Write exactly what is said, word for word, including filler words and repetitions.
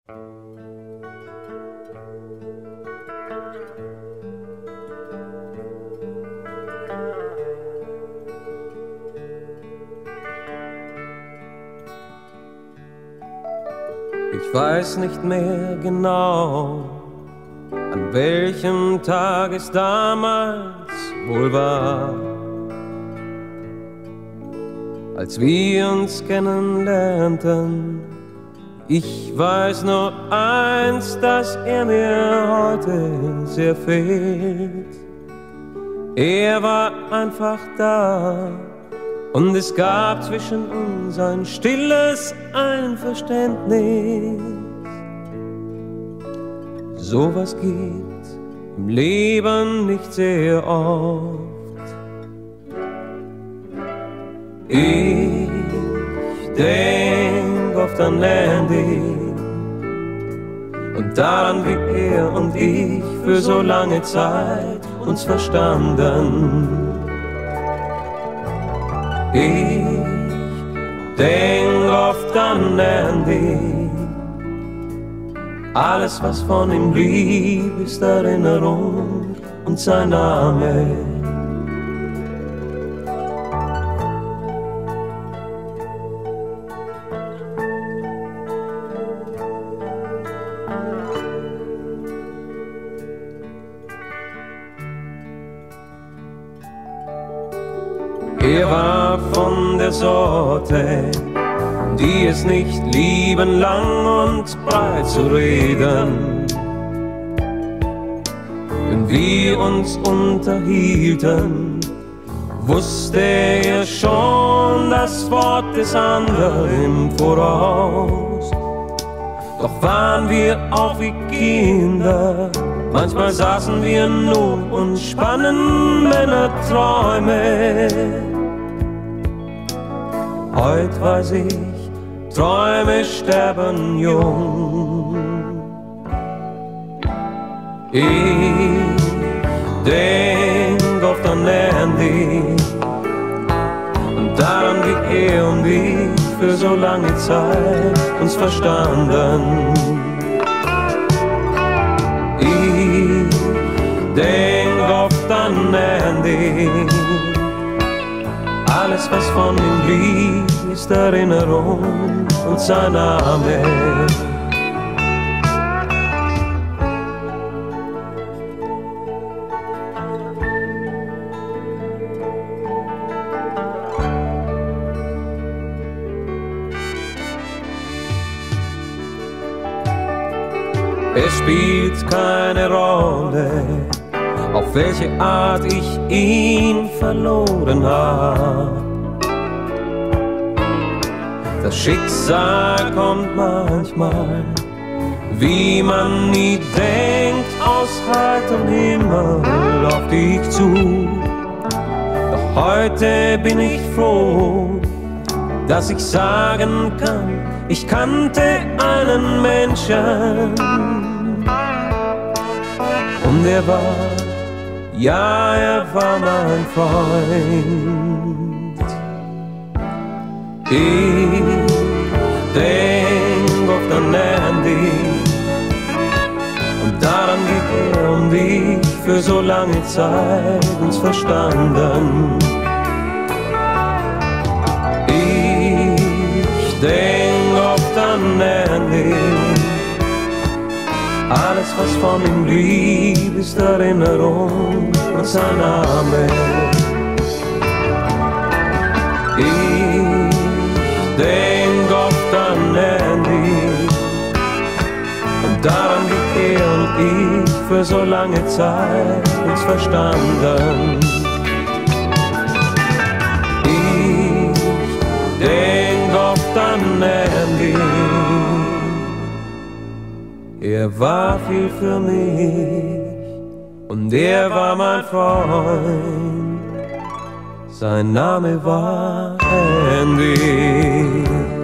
Ich weiß nicht mehr genau, an welchem Tag es damals wohl war, als wir uns kennenlernten. Ich weiß nur eins, dass er mir heute sehr fehlt. Er war einfach da und es gab zwischen uns ein stilles Einverständnis. Sowas gibt's im Leben nicht sehr oft. Ich denk oft an Andy und daran, wie er und ich für so lange Zeit uns verstanden. Ich denk oft an Andy. Alles, was von ihm blieb, ist Erinnerung und sein Name. Er war von der Sorte, die es nicht lieben, lang und breit zu reden. Wenn wir uns unterhielten, wusste er schon das Wort des anderen im Voraus. Doch waren wir auch wie Kinder, manchmal saßen wir nur und spannen Männerträume. Heut weiß ich, Träume sterben jung. Ich denk oft an Andy und daran, wie er und ich für so lange Zeit uns verstanden. Ich denk oft an Andy. Alles, was von ihm blieb, ist Erinnerung und sein Name. Es spielt keine Rolle, auf welche Art ich ihn verloren habe. Das Schicksal kommt manchmal, wie man nie denkt, aus heiterem Himmel auf dich zu. Doch heute bin ich froh, dass ich sagen kann, ich kannte einen Menschen. Und er war, ja, er war mein Freund. Ich denk oft an Andy und daran, wie er und ich für so lange Zeit uns verstanden. Ich denk oft an Andy. Alles, was von ihm blieb, ist Erinnerung und sein Name. Ich denk oft an Andy und daran, wie er und ich für so lange Zeit uns verstanden. Ich denk oft an Andy. Er war viel für mich und er war mein Freund. Sein Name war Andy.